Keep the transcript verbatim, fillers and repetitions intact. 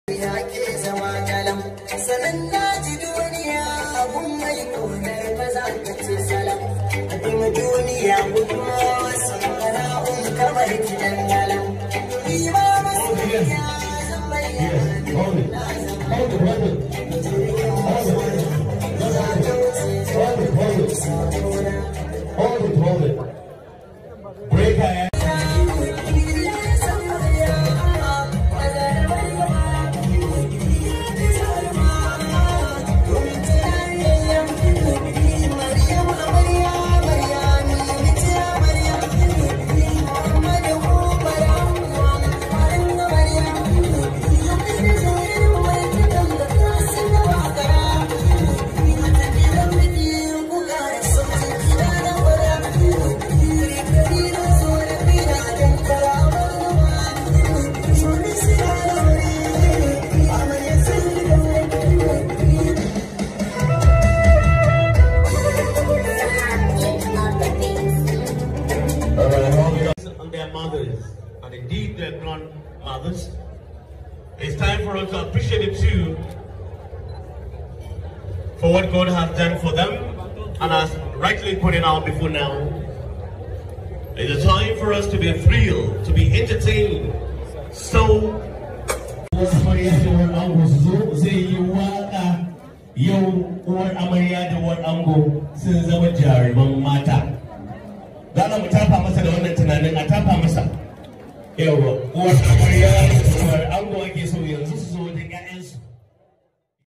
Hold it, hold it. Break her ass. And indeed their grandmothers. It's time for us to appreciate it too for what God has done for them, and as rightly pointed out before now, it's a time for us to be thrilled, to be entertained. So Dana mu tafa masa da wannan tunanin, a tafa masa. Yawa, uwar amarya, uwar ango ake so yanzu su zo